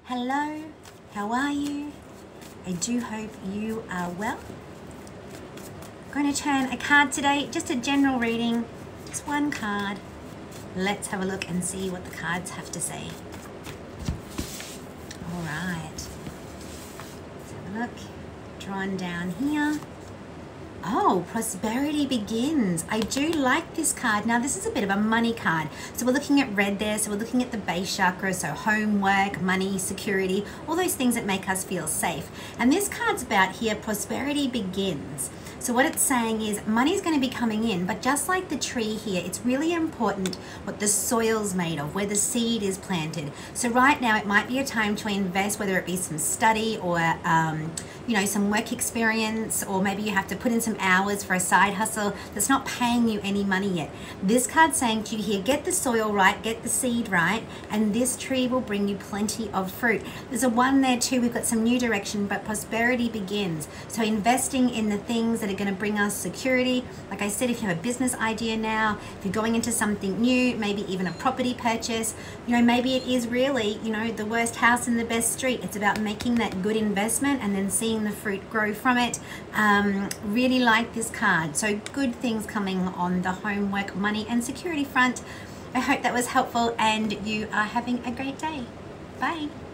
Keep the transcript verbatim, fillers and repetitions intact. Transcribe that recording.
Hello, how are you? I do hope you are well. I'm going to turn a card today, just a general reading, just one card. Let's have a look and see what the cards have to say. All right, let's have a look. Drawn down here. Oh, prosperity begins. I do like this card. Now, this is a bit of a money card. So we're looking at red there. So we're looking at the base chakra. So homework, money, security, all those things that make us feel safe. And this card's about here, prosperity begins. So what it's saying is money's going to be coming in, but just like the tree here, it's really important what the soil's made of, where the seed is planted. So right now it might be a time to invest, whether it be some study or, um, you know, some work experience, or maybe you have to put in some hours for a side hustle that's not paying you any money yet. This card's saying to you here, get the soil right, get the seed right, and this tree will bring you plenty of fruit. There's a one there too, we've got some new direction, but prosperity begins. So investing in the things that are going to bring us security. Like I said, if you have a business idea now, if you're going into something new, maybe even a property purchase, you know, maybe it is really, you know, the worst house in the best street. It's about making that good investment and then seeing the fruit grow from it. Um, really like this card. So good things coming on the homework, money and security front. I hope that was helpful and you are having a great day. Bye.